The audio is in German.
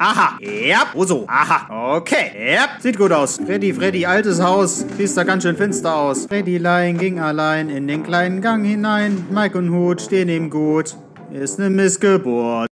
Aha. Ja. Oh so. Aha. Okay. Ja. Sieht gut aus. Freddy, altes Haus. Sieht da ganz schön finster aus. Freddylein ging allein in den kleinen Gang hinein. Mike und Hut stehen ihm gut. Ist ne Missgeburt.